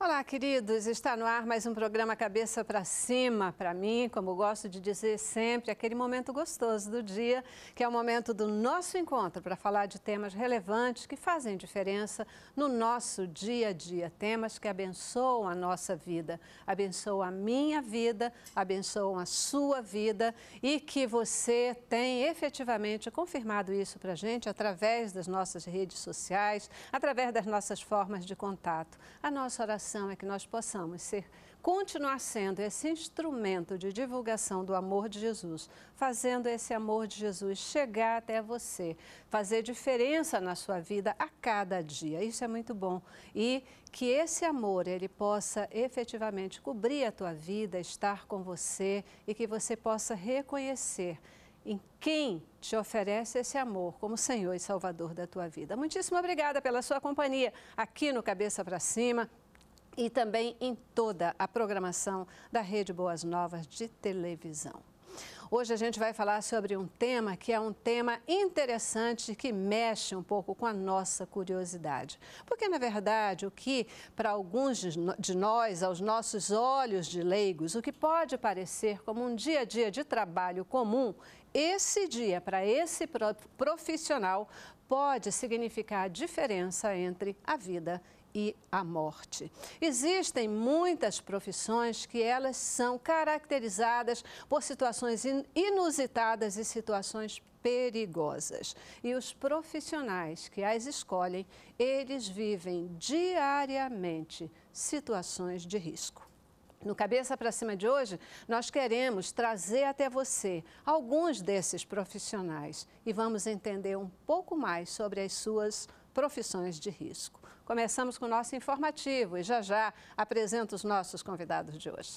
Olá, queridos. Está no ar mais um programa Cabeça para Cima. Para mim, como gosto de dizer sempre, aquele momento gostoso do dia, que é o momento do nosso encontro para falar de temas relevantes que fazem diferença no nosso dia a dia. Temas que abençoam a nossa vida, abençoam a minha vida, abençoam a sua vida e que você tem efetivamente confirmado isso para a gente através das nossas redes sociais, através das nossas formas de contato. A nossa oração é que nós possamos continuar sendo esse instrumento de divulgação do amor de Jesus, fazendo esse amor de Jesus chegar até você, fazer diferença na sua vida a cada dia. Isso é muito bom. E que esse amor, ele possa efetivamente cobrir a tua vida, estar com você e que você possa reconhecer em quem te oferece esse amor como Senhor e Salvador da tua vida. Muitíssimo obrigada pela sua companhia aqui no Cabeça para Cima e também em toda a programação da Rede Boas Novas de televisão. Hoje a gente vai falar sobre um tema que é um tema interessante que mexe um pouco com a nossa curiosidade. Porque, na verdade, o que para alguns de nós, aos nossos olhos de leigos, o que pode parecer como um dia a dia de trabalho comum, esse dia para esse profissional pode significar a diferença entre a vida e a morte. Existem muitas profissões que elas são caracterizadas por situações inusitadas e situações perigosas. E os profissionais que as escolhem, eles vivem diariamente situações de risco. No Cabeça para Cima de hoje, nós queremos trazer até você alguns desses profissionais e vamos entender um pouco mais sobre as suas profissões de risco. Começamos com o nosso informativo e já apresento os nossos convidados de hoje.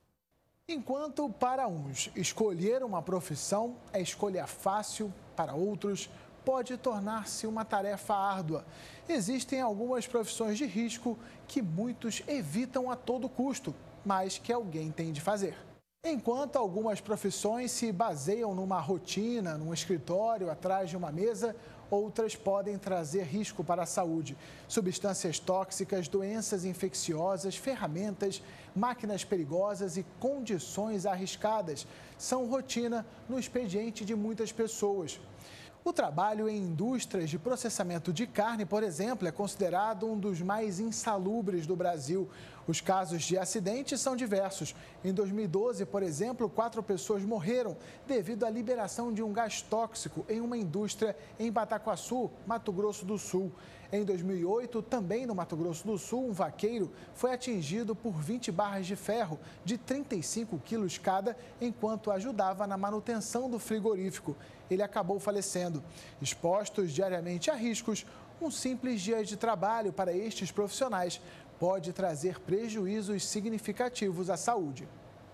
Enquanto para uns escolher uma profissão é escolha fácil, para outros pode tornar-se uma tarefa árdua. Existem algumas profissões de risco que muitos evitam a todo custo, mas que alguém tem de fazer. Enquanto algumas profissões se baseiam numa rotina, num escritório, atrás de uma mesa, outras podem trazer risco para a saúde. Substâncias tóxicas, doenças infecciosas, ferramentas, máquinas perigosas e condições arriscadas são rotina no expediente de muitas pessoas. O trabalho em indústrias de processamento de carne, por exemplo, é considerado um dos mais insalubres do Brasil. Os casos de acidentes são diversos. Em 2012, por exemplo, 4 pessoas morreram devido à liberação de um gás tóxico em uma indústria em Bataquaçu, Mato Grosso do Sul. Em 2008, também no Mato Grosso do Sul, um vaqueiro foi atingido por 20 barras de ferro de 35 quilos cada, enquanto ajudava na manutenção do frigorífico. Ele acabou falecendo. Expostos diariamente a riscos, um simples dia de trabalho para estes profissionais pode trazer prejuízos significativos à saúde.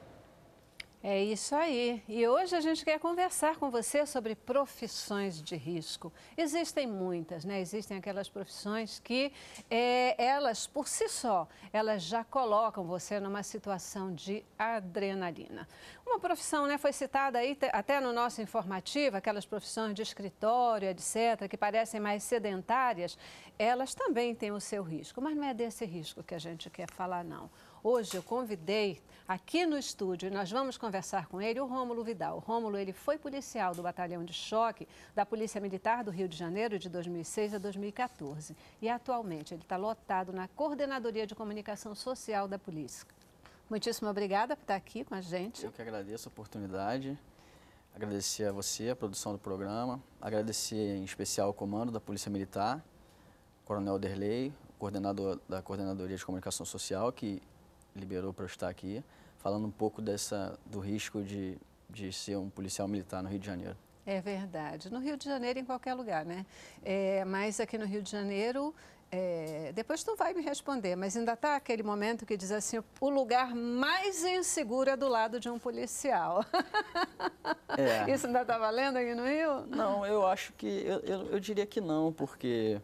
É isso aí. E hoje a gente quer conversar com você sobre profissões de risco. Existem muitas, né? Existem aquelas profissões que elas, por si só, elas já colocam você numa situação de adrenalina. Uma profissão, né, foi citada aí até no nosso informativo, aquelas profissões de escritório, etc., que parecem mais sedentárias, elas também têm o seu risco, mas não é desse risco que a gente quer falar, não. Hoje eu convidei aqui no estúdio e nós vamos conversar com ele o Rômulo Vidal. O Rômulo, ele foi policial do Batalhão de Choque da Polícia Militar do Rio de Janeiro de 2006 a 2014. E atualmente ele está lotado na Coordenadoria de Comunicação Social da Polícia. Muitíssimo obrigada por estar aqui com a gente. Eu que agradeço a oportunidade, agradecer a você, a produção do programa, agradecer em especial ao comando da Polícia Militar, Coronel Derlei, coordenador da Coordenadoria de Comunicação Social, que liberou para eu estar aqui, falando um pouco do risco de ser um policial militar no Rio de Janeiro. É verdade. No Rio de Janeiro, em qualquer lugar, né? Mas aqui no Rio de Janeiro, depois tu vai me responder, mas ainda está aquele momento que diz assim, o lugar mais inseguro é do lado de um policial. Isso ainda está valendo aqui no Rio? Não, eu acho que, eu diria que não, porque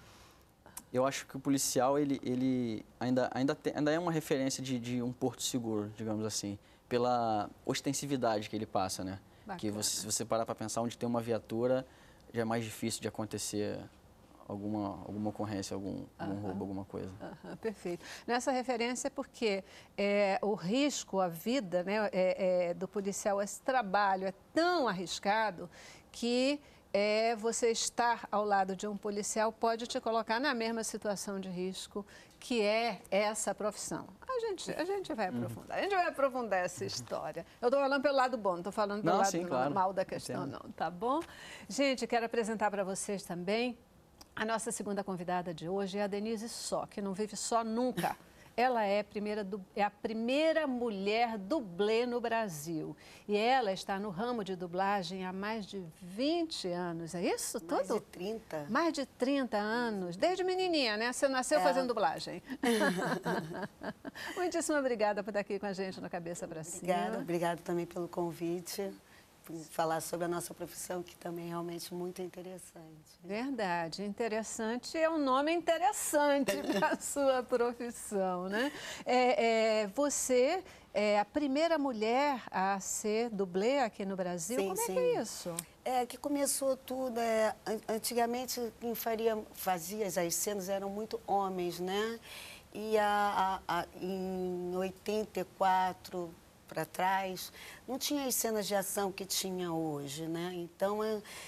eu acho que o policial, ele ainda é uma referência de um porto seguro, digamos assim, pela ostensividade que ele passa, né? Bacana. Que se você parar para pensar, onde tem uma viatura, já é mais difícil de acontecer alguma ocorrência, algum roubo, alguma coisa. Perfeito. Nessa referência é porque o risco, a vida, né, do policial, esse trabalho é tão arriscado que você estar ao lado de um policial pode te colocar na mesma situação de risco que é essa profissão. A gente vai aprofundar, essa história. Eu estou falando pelo lado bom, não estou falando pelo lado mal da questão, não, tá bom? Gente, quero apresentar para vocês também a nossa segunda convidada de hoje, é a Denise Só, que não vive só nunca. Ela é a primeira mulher dublê no Brasil. E ela está no ramo de dublagem há mais de 20 anos. É isso tudo? Mais de 30. Mais de 30 anos. Desde menininha, né? Você nasceu fazendo dublagem. Muitíssimo obrigada por estar aqui com a gente no Cabeça para Cima. Obrigada também pelo convite. Falar sobre a nossa profissão, que também é realmente muito interessante. Verdade, interessante é um nome interessante para a sua profissão, né? Você é a primeira mulher a ser dublê aqui no Brasil? Sim, como é que é isso? Que começou tudo, antigamente quem fazia as cenas eram muito homens, né? E em 84... para trás, não tinha as cenas de ação que tinha hoje, né? Então,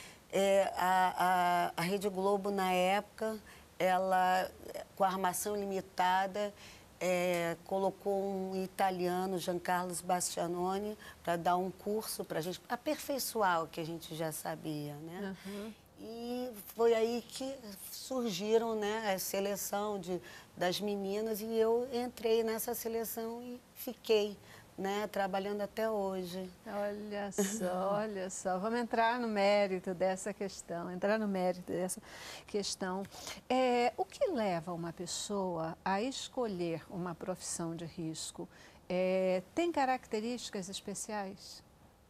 a Rede Globo, na época, ela, com a armação limitada, colocou um italiano, Giancarlo Bastianoni, para dar um curso para a gente, aperfeiçoar o que a gente já sabia, né? E foi aí que surgiram, né, a seleção das meninas, e eu entrei nessa seleção e fiquei, né, trabalhando até hoje. Olha só. Vamos entrar no mérito dessa questão, o que leva uma pessoa a escolher uma profissão de risco? Tem características especiais?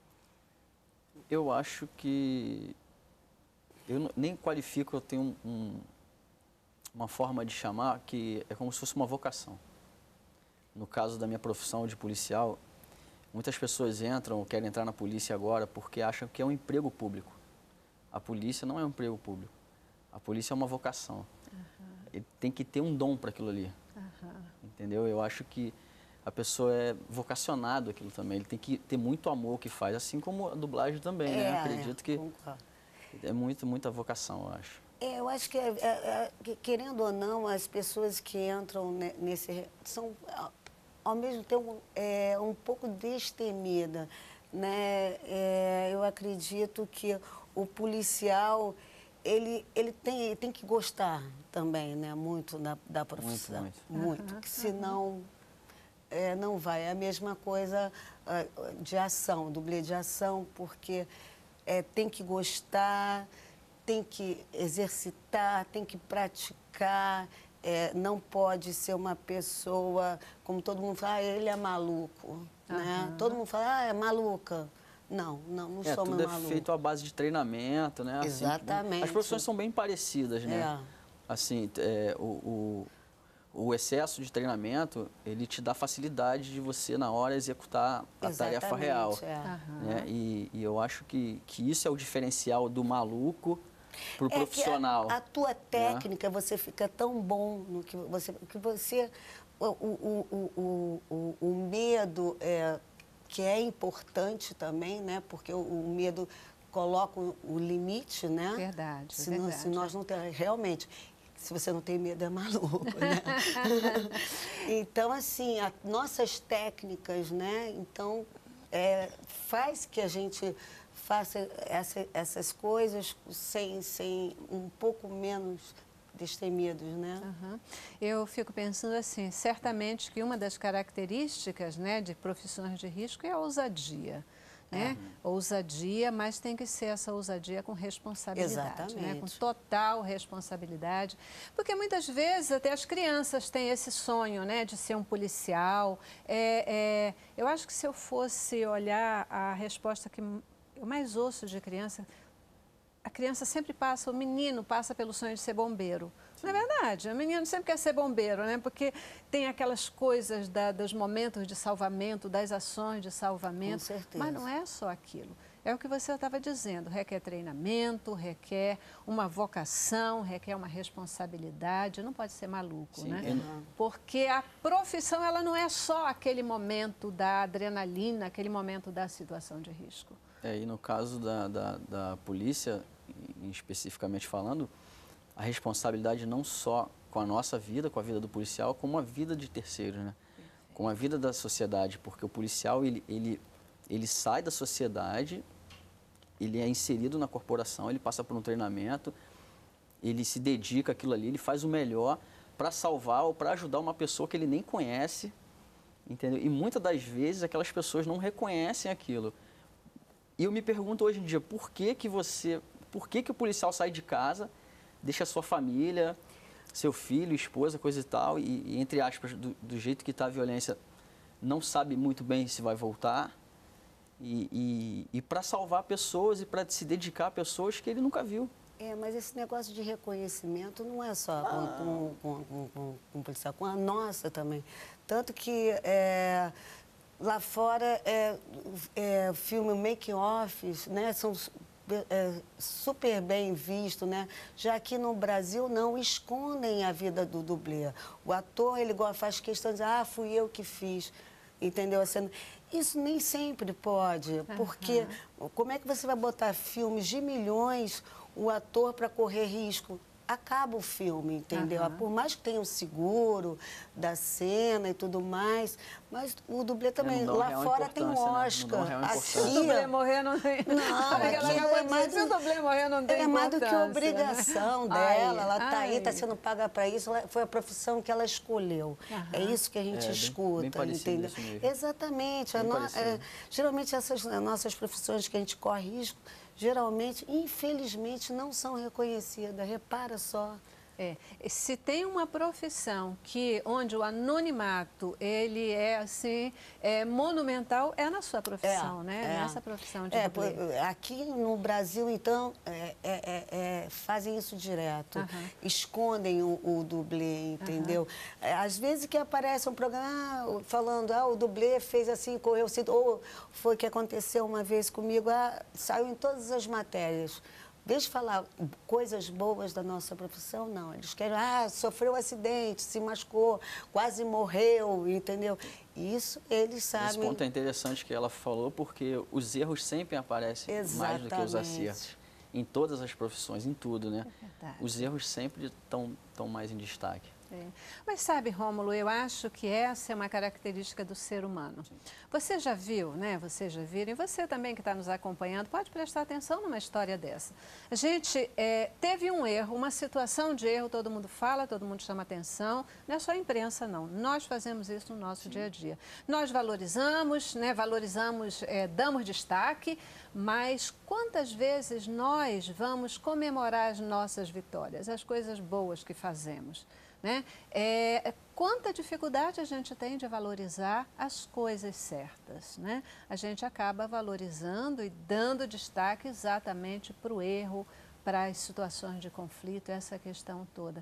Eu acho que... Eu nem qualifico, eu tenho uma forma de chamar que é como se fosse uma vocação. No caso da minha profissão de policial, muitas pessoas querem entrar na polícia agora porque acham que é um emprego público. A polícia não é um emprego público. A polícia é uma vocação. Ele tem que ter um dom para aquilo ali. Entendeu? Eu acho que a pessoa é vocacionada aquilo também. Ele tem que ter muito amor ao que faz, assim como a dublagem também, né? Acredito que é muita vocação, eu acho. Eu acho que, querendo ou não, as pessoas que entram nesse... são, ao mesmo tempo, um pouco destemidas, né? Eu acredito que o policial, ele tem que gostar também, né? Muito da profissão. Muito. Que senão não vai. É a mesma coisa de ação, dublê de ação, porque tem que gostar, tem que exercitar, tem que praticar, não pode ser uma pessoa, como todo mundo fala, ele é maluco, né? Todo mundo fala, é maluca. Não somos tudo malucos. É feito à base de treinamento, né? Exatamente. Assim, as profissões são bem parecidas, né? Assim, o excesso de treinamento, ele te dá facilidade de você, na hora, executar a tarefa real. Né? E eu acho que isso é o diferencial do maluco para o profissional. A tua técnica, você fica tão bom no que você... O medo, que é importante também, né? Porque o medo coloca o limite, né? Verdade. Se nós não temos... Realmente... Se você não tem medo, é maluco, né? Então, assim, nossas técnicas, né? Então, faz que a gente faça essas coisas sem um pouco menos destemidos, né? Eu fico pensando assim, certamente que uma das características, né, de profissões de risco é a ousadia. Né? Ousadia, mas tem que ser essa ousadia com responsabilidade, né? Com total responsabilidade, porque muitas vezes até as crianças têm esse sonho, né, de ser um policial. Eu acho que se eu fosse olhar a resposta que eu mais ouço de criança, a criança sempre passa, o menino passa pelo sonho de ser bombeiro. Não é verdade? O menino sempre quer ser bombeiro, né? Porque tem aquelas coisas dos momentos de salvamento, das ações de salvamento. Com certeza. Mas não é só aquilo. é o que você estava dizendo, requer treinamento, requer uma vocação, requer uma responsabilidade, não pode ser maluco, Sim, né? Porque a profissão, ela não é só aquele momento da adrenalina, aquele momento da situação de risco. E no caso da polícia, especificamente falando, a responsabilidade não só com a nossa vida, com a vida do policial, como a vida de terceiros, né? Com a vida da sociedade, porque o policial, ele sai da sociedade, ele é inserido na corporação, ele passa por um treinamento, ele se dedica àquilo ali, ele faz o melhor para salvar ou para ajudar uma pessoa que ele nem conhece, entendeu? E muitas das vezes aquelas pessoas não reconhecem aquilo. E eu me pergunto hoje em dia, por que o policial sai de casa, deixa a sua família, seu filho, esposa, coisa e tal, e entre aspas, do jeito que está a violência, não sabe muito bem se vai voltar, e para salvar pessoas e para se dedicar a pessoas que ele nunca viu. Mas esse negócio de reconhecimento não é só com o policial, com a nossa também. Tanto que lá fora filme making-offs, né, são super bem visto, né? Já aqui no Brasil não escondem a vida do dublê. O ator, ele faz questão de dizer, fui eu que fiz, entendeu? Isso nem sempre pode, porque como é que você vai botar filmes de milhões, o ator para correr risco? Acaba o filme, entendeu? Por mais que tenha o seguro da cena e tudo mais, mas o dublê também, lá fora tem um Oscar. Se o dublê morrer, não tem... Se o dublê morrer, não tem importância. É mais do que obrigação dela, ela está aí, está sendo paga para isso, foi a profissão que ela escolheu. É isso que a gente escuta, entendeu? Exatamente. Geralmente essas nossas profissões que a gente corre risco, geralmente, infelizmente, não são reconhecidas. Repara só. Se tem uma profissão onde o anonimato ele é assim monumental, é na sua profissão, né? Nessa profissão de dublê. Aqui no Brasil, então, fazem isso direto. Escondem o dublê, entendeu? Às vezes que aparece um programa falando, o dublê fez assim, correu, ou foi o que aconteceu uma vez comigo, saiu em todas as matérias. Deixa eu falar coisas boas da nossa profissão, não. Eles querem, sofreu um acidente, se machucou, quase morreu, entendeu? Isso eles sabem. Esse ponto é interessante que ela falou, porque os erros sempre aparecem mais do que os acertos. Em todas as profissões, em tudo, né? Os erros sempre estão mais em destaque. Mas sabe, Rômulo, eu acho que essa é uma característica do ser humano. Sim. Você já viu, né? Vocês já viram, e você também que está nos acompanhando, pode prestar atenção numa história dessa. A gente teve um erro, uma situação de erro, todo mundo fala, todo mundo chama atenção, não é só a imprensa, não. Nós fazemos isso no nosso dia a dia. Nós valorizamos, né? Damos destaque, mas quantas vezes nós vamos comemorar as nossas vitórias, as coisas boas que fazemos? Né? Quanta dificuldade a gente tem de valorizar as coisas certas, né? A gente acaba valorizando e dando destaque exatamente para o erro, para as situações de conflito, essa questão toda.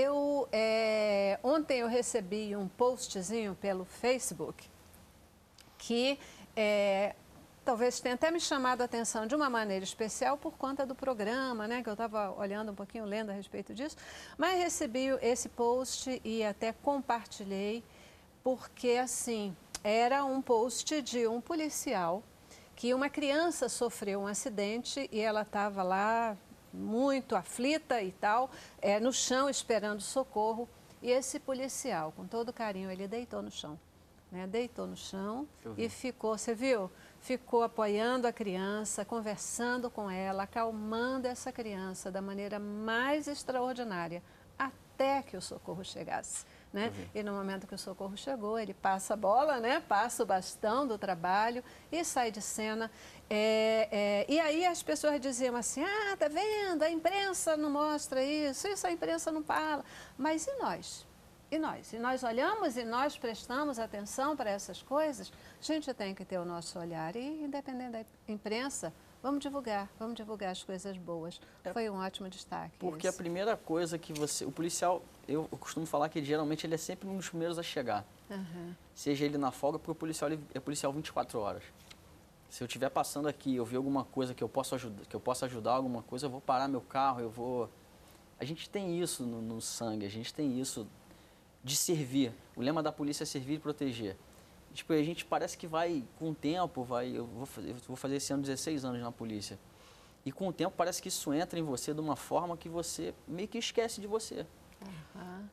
Ontem eu recebi um postzinho pelo Facebook que talvez tenha até me chamado a atenção de uma maneira especial por conta do programa, né? Que eu estava olhando um pouquinho, lendo a respeito disso. Mas recebi esse post e até compartilhei, porque, assim, era um post de um policial que uma criança sofreu um acidente e ela estava lá muito aflita e tal, no chão esperando socorro. E esse policial, com todo carinho, ele deitou no chão. Né? Deitou no chão e ficou, você viu? Ficou apoiando a criança, conversando com ela, acalmando essa criança da maneira mais extraordinária, até que o socorro chegasse. Né? E no momento que o socorro chegou, ele passa a bola, né? Passa o bastão do trabalho e sai de cena. E aí as pessoas diziam assim, tá vendo, a imprensa não mostra isso a imprensa não fala. Mas e nós? E nós olhamos e nós prestamos atenção para essas coisas, a gente tem que ter o nosso olhar. E, independente da imprensa, vamos divulgar as coisas boas. Foi um ótimo destaque. Porque a primeira coisa que o policial, eu costumo falar que geralmente ele é sempre um dos primeiros a chegar. Seja ele na folga, porque o policial é policial 24 horas. Se eu estiver passando aqui, eu ver alguma coisa que eu possa ajudar alguma coisa, eu vou parar meu carro, eu vou... A gente tem isso no sangue, a gente tem isso de servir. O lema da polícia é servir e proteger. Tipo, a gente parece que vai, com o tempo, eu vou fazer esse ano 16 anos na polícia. E com o tempo parece que isso entra em você de uma forma que você meio que esquece de você. Uhum.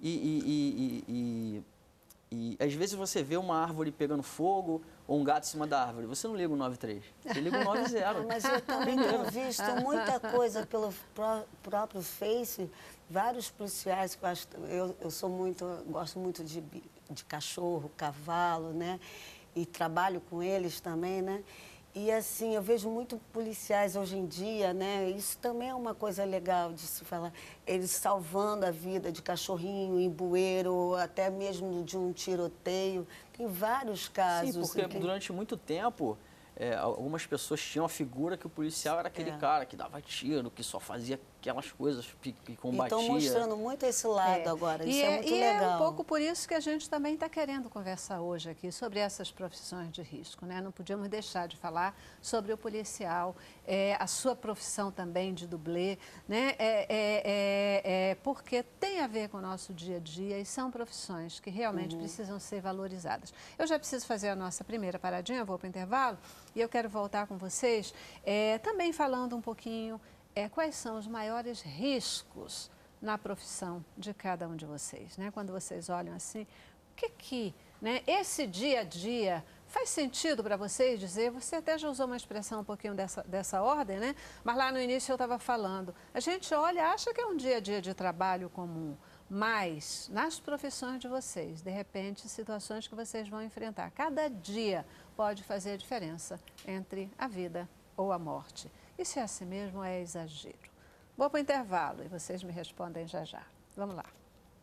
E às vezes você vê uma árvore pegando fogo ou um gato em cima da árvore. Você não liga o 93, você liga o 90. Mas eu também tenho visto muita coisa pelo próprio Face, vários policiais que gosto muito de cachorro, cavalo, né? E trabalho com eles também, né? E assim, eu vejo muito policiais hoje em dia, né? Isso também é uma coisa legal de se falar. Eles salvando a vida de cachorrinho em bueiro, até mesmo de um tiroteio. Tem vários casos. Sim, porque durante muito tempo, algumas pessoas tinham a figura que o policial era aquele cara que dava tiro, que só fazia aquelas coisas, que combatia. Estão mostrando muito esse lado agora, isso é muito legal. E é um pouco por isso que a gente também está querendo conversar hoje aqui sobre essas profissões de risco, né? Não podíamos deixar de falar sobre o policial, a sua profissão também de dublê, né? Porque tem a ver com o nosso dia a dia e são profissões que realmente precisam ser valorizadas. Eu já preciso fazer a nossa primeira paradinha, eu vou para o intervalo e eu quero voltar com vocês também falando um pouquinho quais são os maiores riscos na profissão de cada um de vocês, né? Quando vocês olham assim, o que né, esse dia a dia faz sentido para vocês dizer? Você até já usou uma expressão um pouquinho dessa ordem, né? Mas lá no início eu estava falando, a gente olha, acha que é um dia a dia de trabalho comum, mas nas profissões de vocês, de repente, situações que vocês vão enfrentar, cada dia pode fazer a diferença entre a vida ou a morte. E se é assim mesmo, é exagero. Vou para o intervalo e vocês me respondem já já. Vamos lá.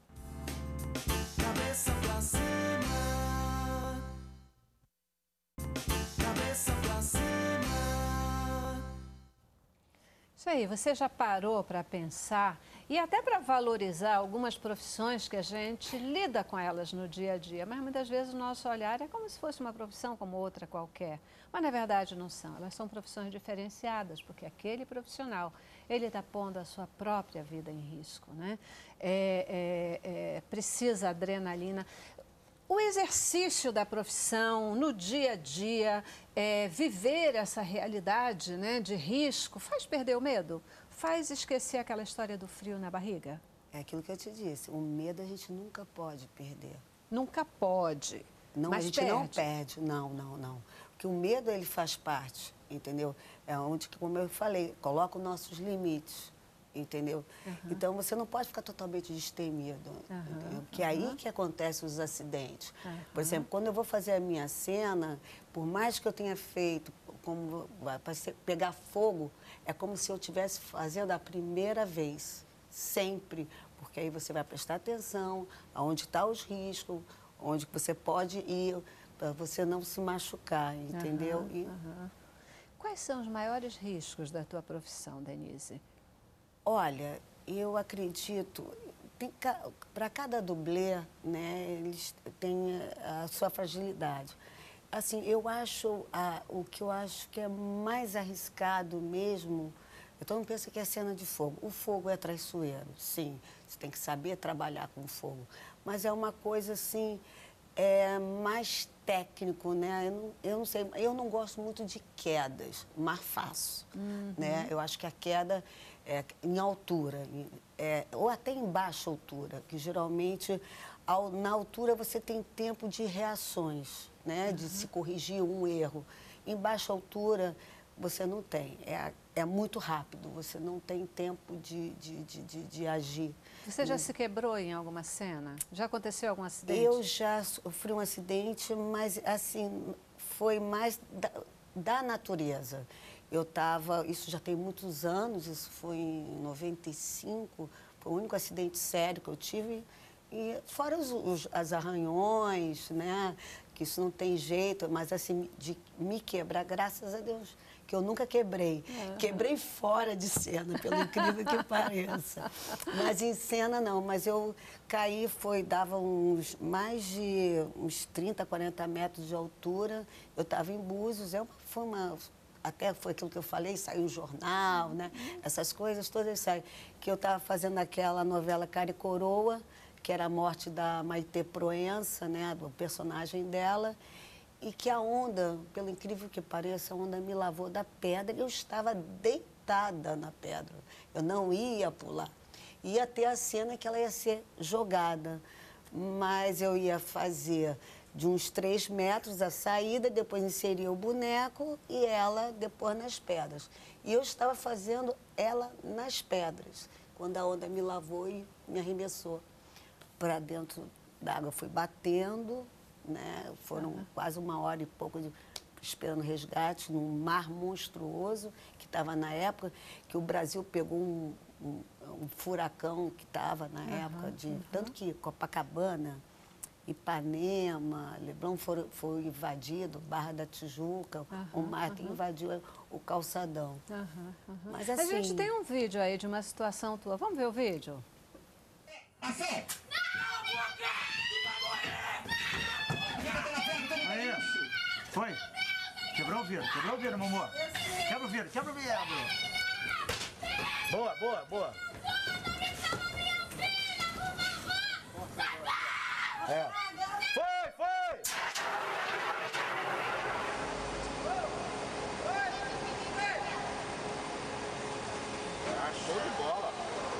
Cabeça pra cima. Cabeça pra cima. Isso aí, você já parou para pensar e até para valorizar algumas profissões que a gente lida com elas no dia a dia, mas muitas vezes o nosso olhar é como se fosse uma profissão como outra qualquer. Mas na verdade não são, elas são profissões diferenciadas, porque aquele profissional, ele está pondo a sua própria vida em risco, né? Precisa adrenalina. O exercício da profissão, no dia a dia, viver essa realidade, né, de risco, faz perder o medo? Faz esquecer aquela história do frio na barriga? É aquilo que eu te disse, o medo a gente nunca pode perder. Nunca pode, Não, mas a gente perde. não perde, não. Porque o medo, ele faz parte, entendeu? É onde, como eu falei, coloca os nossos limites, entendeu? Então, você não pode ficar totalmente destemido, entendeu? Porque é aí que acontecem os acidentes. Por exemplo, quando eu vou fazer a minha cena, por mais que eu tenha feito, para pegar fogo, é como se eu estivesse fazendo a primeira vez, sempre. Porque aí você vai prestar atenção aonde estão os riscos, onde você pode ir, para você não se machucar, entendeu? Quais são os maiores riscos da tua profissão, Denise? Olha, eu acredito, para cada dublê, né, eles têm a sua fragilidade. Assim, o que eu acho que é mais arriscado mesmo, então não pensa que é cena de fogo. O fogo é traiçoeiro, sim, você tem que saber trabalhar com fogo. Mas é uma coisa assim, mais técnico, né? Eu não sei, eu não gosto muito de quedas, mas faço, né? Eu acho que a queda é em altura, ou até em baixa altura, que geralmente na altura você tem tempo de reações, né? De se corrigir um erro. Em baixa altura você não tem, é muito rápido, você não tem tempo de agir. Você já se quebrou em alguma cena? Já aconteceu algum acidente? Eu já sofri um acidente, mas assim, foi mais da natureza. Isso já tem muitos anos, isso foi em 95, foi o único acidente sério que eu tive. E fora as arranhões, né, que isso não tem jeito, mas assim, de me quebrar, graças a Deus, que eu nunca quebrei. Quebrei fora de cena, pelo incrível que pareça. Mas em cena não, mas eu caí, dava mais de uns 30, 40 metros de altura. Eu estava em Búzios, até foi aquilo que eu falei, saiu um jornal, né? Essas coisas todas saem. Que eu estava fazendo aquela novela Cara e Coroa, que era a morte da Maitê Proença, né? Do personagem dela. E que a onda, pelo incrível que pareça, a onda me lavou da pedra e eu estava deitada na pedra. Eu não ia pular. Ia ter a cena que ela ia ser jogada, mas eu ia fazer de uns 3 metros a saída, depois inseria o boneco e ela depois nas pedras. E eu estava fazendo ela nas pedras, quando a onda me lavou e me arremessou para dentro d'água. Fui batendo, né? Foram quase 1 hora e pouco esperando resgate num mar monstruoso que estava na época, que o Brasil pegou um furacão que estava na época, tanto que Copacabana, Ipanema, Leblon foi invadido, Barra da Tijuca, o mar invadiu o calçadão. Mas assim... A gente tem um vídeo aí de uma situação tua. Vamos ver o vídeo? Aí, foi. Quebrou o vidro, mamô. Quebra o vidro. Boa. Foi. Show de bola.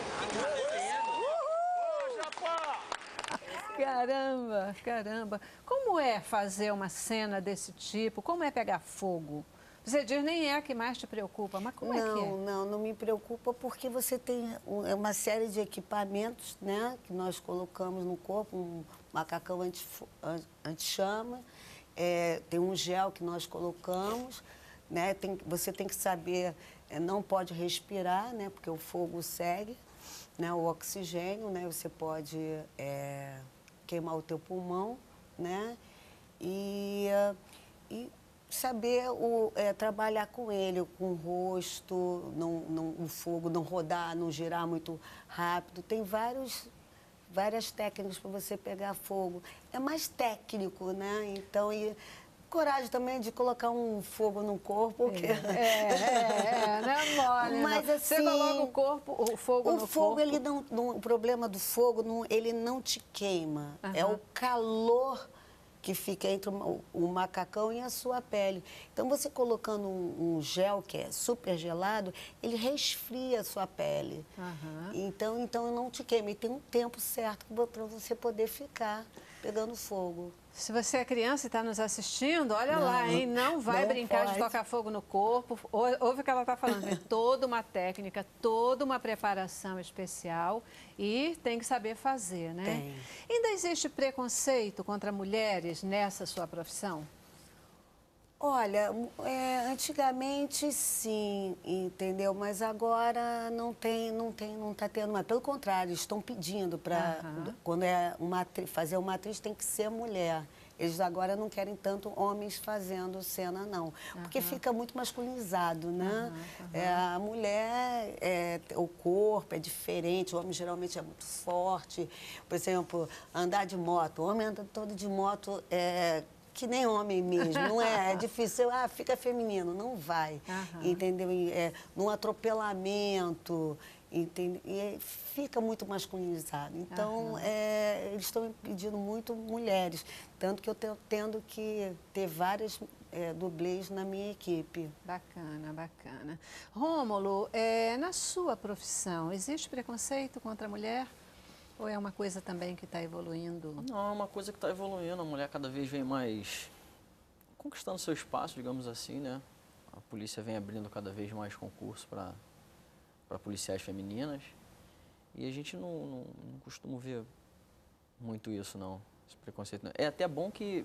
Caramba. Como é fazer uma cena desse tipo? Como é pegar fogo? Você diz nem é a que mais te preocupa, mas como é que é? Não me preocupa porque você tem uma série de equipamentos, né, que nós colocamos no corpo, um macacão anti-chama, tem um gel que nós colocamos, né, você tem que saber, não pode respirar, né, porque o fogo segue, né, o oxigênio, né, você pode queimar o teu pulmão, né, e saber trabalhar com ele, com o rosto, o fogo não rodar, não girar muito rápido. Tem várias técnicas para você pegar fogo. É mais técnico, né? Então, coragem também de colocar um fogo no corpo. Não é mole. Mas não. assim, você coloca o fogo no corpo. O problema do fogo, ele não te queima. É o calor que fica entre o macacão e a sua pele. Então, você colocando um gel que é super gelado, ele resfria a sua pele. Então não te queima. E tem um tempo certo para você poder ficar pegando fogo. Se você é criança e está nos assistindo, olha lá, hein? Não vai brincar de tocar fogo no corpo. Ouve o que ela está falando. Tem toda uma técnica, toda uma preparação especial e tem que saber fazer, né? Tem. Ainda existe preconceito contra mulheres nessa sua profissão? Olha, antigamente sim, entendeu? Mas agora não está tendo mais. Pelo contrário, estão pedindo para, quando fazer uma atriz tem que ser mulher. Eles agora não querem tanto homens fazendo cena, não. Porque fica muito masculinizado, né? A mulher, o corpo é diferente, o homem geralmente é muito forte. Por exemplo, andar de moto. O homem anda todo de moto, que nem homem mesmo, não é? É difícil, fica feminino, não vai, entendeu? Num atropelamento, entende? E fica muito masculinizado. Então, eles estão pedindo muito mulheres, tanto que eu estou tendo que ter várias dublês na minha equipe. Bacana. Rômulo, na sua profissão, existe preconceito contra a mulher? Ou é uma coisa também que está evoluindo? Não, é uma coisa que está evoluindo. A mulher cada vez vem mais conquistando seu espaço, digamos assim, né? A polícia vem abrindo cada vez mais concursos para policiais femininas. E a gente não costuma ver muito isso, não. Esse preconceito. Não. É até bom que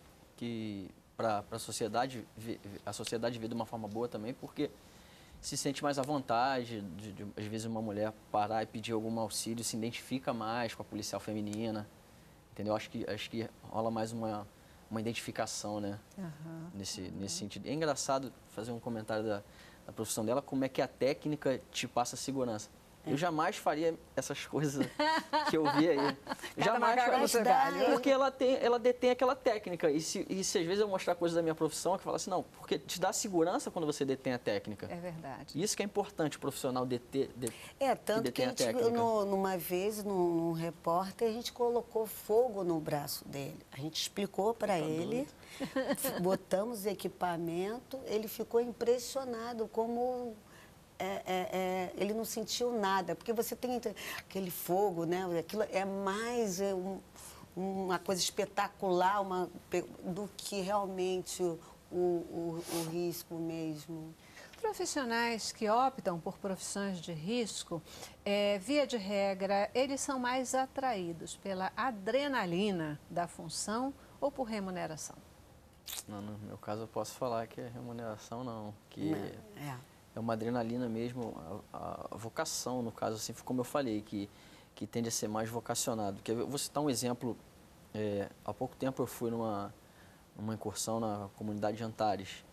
para a sociedade vê de uma forma boa também, porque se sente mais à vontade, às vezes uma mulher parar e pedir algum auxílio, se identifica mais com a policial feminina, entendeu? Acho que rola mais uma uma identificação, né? Nesse sentido. É engraçado fazer um comentário da profissão dela, como é que a técnica te passa segurança. Eu jamais faria essas coisas que eu vi aí. Jamais faria. Porque ela detém aquela técnica. E se às vezes eu mostrar coisas da minha profissão, que fala assim, não, porque te dá segurança quando você detém a técnica. É verdade. Isso que é importante, o profissional Tanto que a gente, numa vez, num repórter, a gente colocou fogo no braço dele. A gente explicou para ele, botamos equipamento, ele ficou impressionado como... ele não sentiu nada, porque você tem aquele fogo, né? Aquilo é mais uma coisa espetacular do que realmente o risco mesmo. Profissionais que optam por profissões de risco, via de regra, eles são mais atraídos pela adrenalina da função ou por remuneração? Não, no meu caso eu posso falar que é remuneração não, que é uma adrenalina mesmo, a vocação, no caso, assim, como eu falei, que tende a ser mais vocacionado. Eu vou citar um exemplo, há pouco tempo eu fui numa incursão na comunidade de Antares,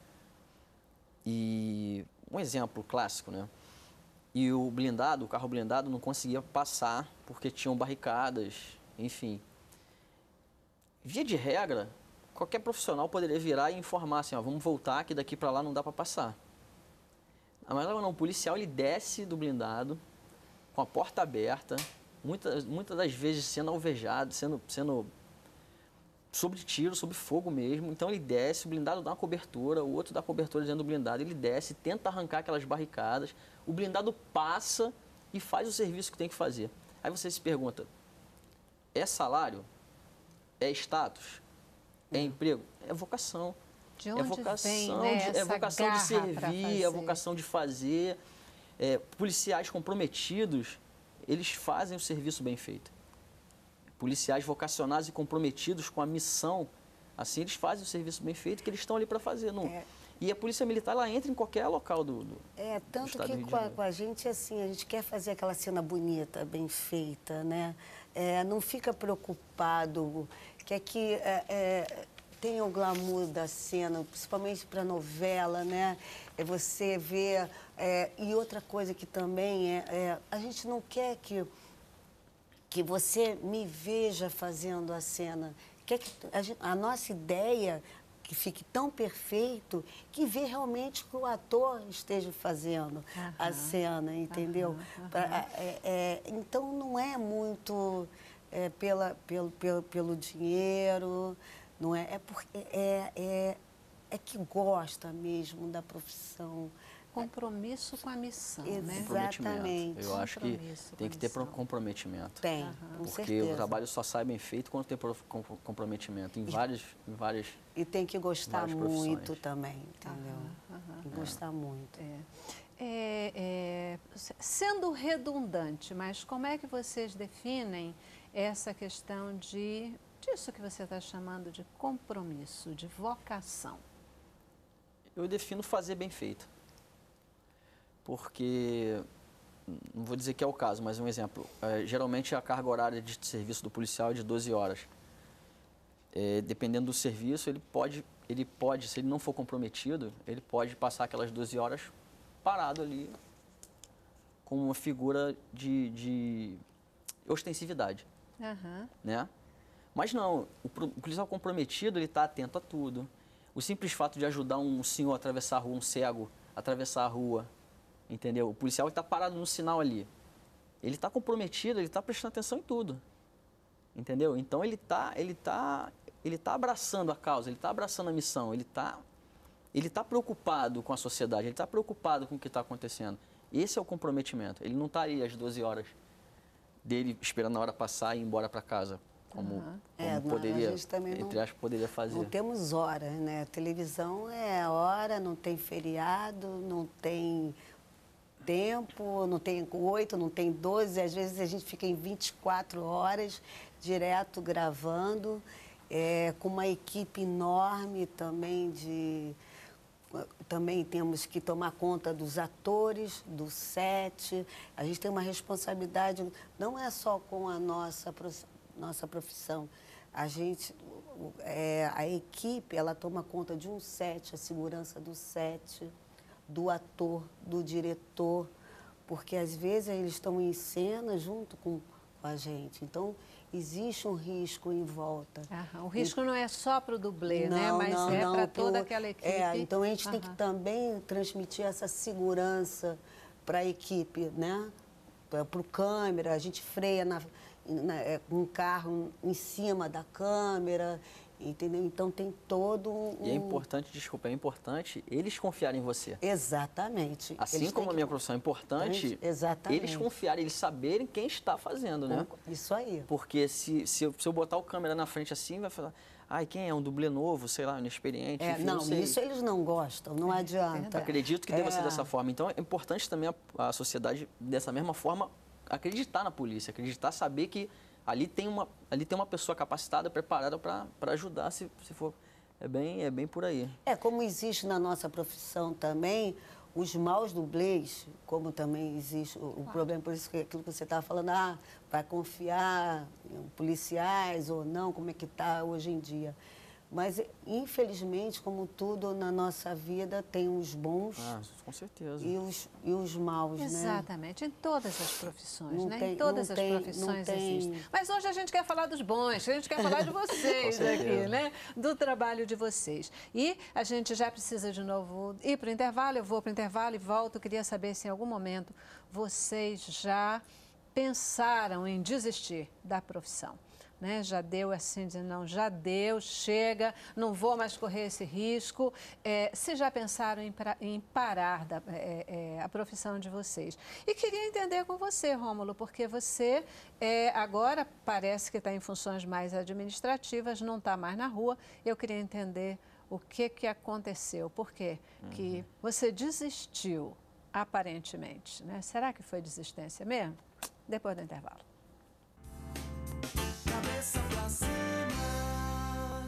e um exemplo clássico, né? E o carro blindado não conseguia passar porque tinham barricadas, enfim. Via de regra, qualquer profissional poderia virar e informar assim, ó, vamos voltar que daqui para lá não dá para passar. Mas não, o policial ele desce do blindado com a porta aberta, muitas das vezes sendo alvejado, sendo sob tiro, sob fogo mesmo. Então ele desce, o blindado dá uma cobertura, o outro dá cobertura dentro do blindado, ele desce, tenta arrancar aquelas barricadas, o blindado passa e faz o serviço que tem que fazer. Aí você se pergunta, é salário? É status? É emprego? É vocação. De onde vocação, vem, né, é vocação de servir, é fazer. vocação de fazer. Policiais comprometidos, eles fazem o serviço bem feito. Policiais vocacionados e comprometidos com a missão, assim, eles fazem o serviço bem feito que eles estão ali para fazer. E a Polícia Militar, ela entra em qualquer local do tanto estado que do Rio de Janeiro. com a gente, assim, a gente quer fazer aquela cena bonita, bem feita, né? Não fica preocupado, quer que... tem o glamour da cena, principalmente para novela, né? Você vê... e outra coisa que também a gente não quer que você me veja fazendo a cena. Quer que a nossa ideia que fique tão perfeito que vê realmente que o ator esteja fazendo a cena, entendeu? Então, não é muito pelo dinheiro... Não é porque é que gosta mesmo da profissão. Compromisso com a missão, né? Exatamente. Eu acho que tem que ter comprometimento. Tem, com porque certeza. o trabalho só sai bem feito quando tem comprometimento em várias E tem que gostar muito também, entendeu? Tem que gostar muito. Sendo redundante, mas como é que vocês definem essa questão disso que você está chamando de compromisso, de vocação? Eu defino fazer bem feito. Porque, não vou dizer que é o caso, mas um exemplo. Geralmente a carga horária de serviço do policial é de 12 horas. Dependendo do serviço, ele pode, se ele não for comprometido, ele pode passar aquelas 12 horas parado ali, com uma figura de ostensividade. Né? Mas não, o policial comprometido, ele está atento a tudo. O simples fato de ajudar um senhor a atravessar a rua, um cego a atravessar a rua, entendeu? O policial está parado no sinal ali. Ele está comprometido, ele está prestando atenção em tudo, entendeu? Então ele tá abraçando a causa, ele está abraçando a missão, ele tá preocupado com a sociedade, ele está preocupado com o que está acontecendo. Esse é o comprometimento. Ele não está aí às 12 horas dele esperando a hora passar e ir embora para casa. Como poderia, a gente também entre aspas, poderia fazer. Não temos horas, né? A televisão é hora, não tem feriado, não tem tempo, não tem 8, não tem 12. Às vezes a gente fica em 24 horas direto gravando, com uma equipe enorme também Também temos que tomar conta dos atores, do set. A gente tem uma responsabilidade, não é só com a nossa profissão. a equipe, ela toma conta de um set, a segurança do set, do ator, do diretor, porque às vezes eles estão em cena junto com a gente. Então, existe um risco em volta. O risco não é só para o dublê, não, né? Mas não, é não, para toda aquela equipe. Então, a gente tem que também transmitir essa segurança para a equipe, né? Para o câmera, a gente freia com um carro em cima da câmera, entendeu? Então, tem todo um... E é importante, desculpa, é importante eles confiarem em você. Exatamente. Assim como a minha profissão é importante, eles confiarem, eles saberem quem está fazendo, né? Isso aí. Porque se eu botar o câmera na frente assim, vai falar, ai, quem é? Um dublê novo, sei lá, inexperiente, enfim, não, não sei. isso eles não gostam, não adianta. Acredito que deva ser dessa forma. Então, é importante também a sociedade, dessa mesma forma, acreditar na polícia, acreditar, saber que ali tem uma pessoa capacitada, preparada para ajudar, se for. É bem por aí. Como existe na nossa profissão também, os maus dublês, como também existe o problema, por isso que aquilo que você estava falando, vai confiar em policiais ou não, como é que está hoje em dia. Mas, infelizmente, como tudo na nossa vida, tem os bons com certeza. E os maus, Exatamente, né? Em todas as profissões, não né? Tem, em todas as profissões existem. Mas hoje a gente quer falar dos bons, a gente quer falar de vocês aqui, né? Do trabalho de vocês. E a gente já precisa de novo ir para o intervalo, eu vou para o intervalo e volto. Eu queria saber se em algum momento vocês já pensaram em desistir da profissão. Né? Já deu assim, dizer, não, já deu, chega, não vou mais correr esse risco. Se já pensaram em parar a profissão de vocês. E queria entender com você, Rômulo, porque você agora parece que está em funções mais administrativas, não está mais na rua. Eu queria entender o que aconteceu, por quê que você desistiu, aparentemente. Né? Será que foi desistência mesmo? Depois do intervalo. Cabeça pra cima.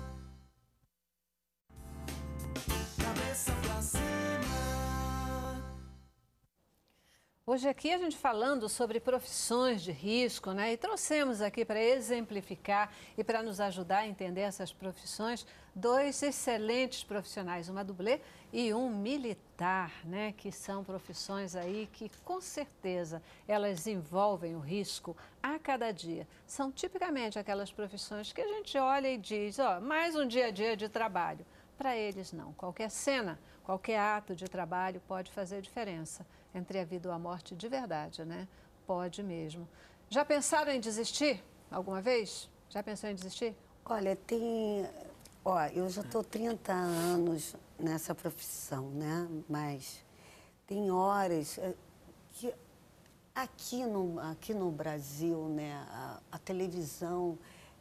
Cabeça pra cima. Hoje aqui a gente falando sobre profissões de risco, né? E trouxemos aqui para exemplificar e para nos ajudar a entender essas profissões, dois excelentes profissionais, uma dublê e um militar, né? Que são profissões aí que com certeza elas envolvem o risco a cada dia. São tipicamente aquelas profissões que a gente olha e diz, mais um dia a dia de trabalho. Para eles não, qualquer cena, qualquer ato de trabalho pode fazer diferença entre a vida ou a morte de verdade, né? Pode mesmo. Já pensaram em desistir alguma vez? Já pensou em desistir? Olha, eu já estou 30 anos nessa profissão, né? Mas tem horas que aqui no Brasil, né, a televisão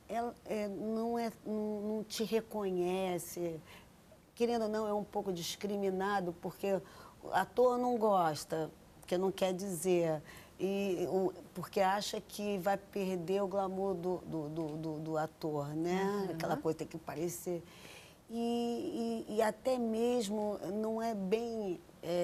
não te reconhece. Querendo ou não, é um pouco discriminado, porque o ator não gosta, porque não quer dizer, porque acha que vai perder o glamour do ator, né? Aquela coisa tem que parecer. E até mesmo não é bem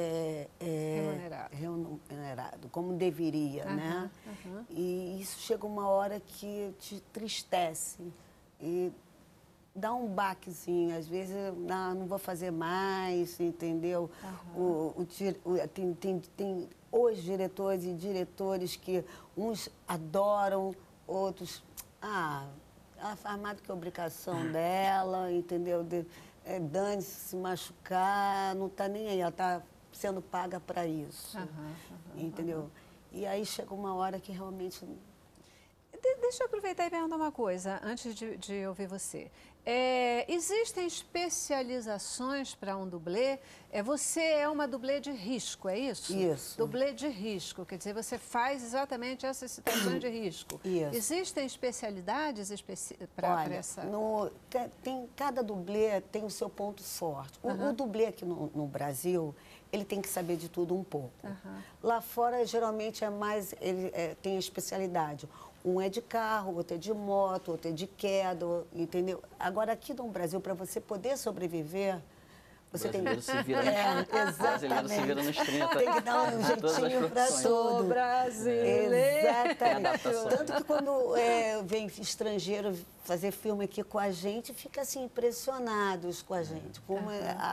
remunerado, como deveria, né? E isso chega uma hora que te entristece e dá um baquezinho, às vezes, não vou fazer mais, entendeu? Tem os diretores e diretores que uns adoram, outros, ela faz mais do que a obrigação dela, entendeu? Dane-se, se machucar, não está nem aí, ela está sendo paga para isso, entendeu? E aí chega uma hora que realmente... Deixa eu aproveitar e perguntar uma coisa, antes de ouvir você. Existem especializações para um dublê? Você é uma dublê de risco, é isso? Isso. Dublê de risco, quer dizer, você faz exatamente essas situações de risco. Isso. Existem especialidades para essa... Cada dublê tem o seu ponto forte. O dublê aqui no Brasil, ele tem que saber de tudo um pouco. Lá fora, geralmente, ele tem especialidade. Um é de carro, outro é de moto, outro é de queda, entendeu? Agora, aqui no Brasil, para você poder sobreviver, Você tem brasileiro se vira, brasileiro se vira nos 30. Tem que dar um Todas as jeitinho para profissões. Sou tudo. brasileiro. Exatamente. adaptações. Tanto que quando vem estrangeiro fazer filme aqui com a gente, fica assim impressionados com a gente, como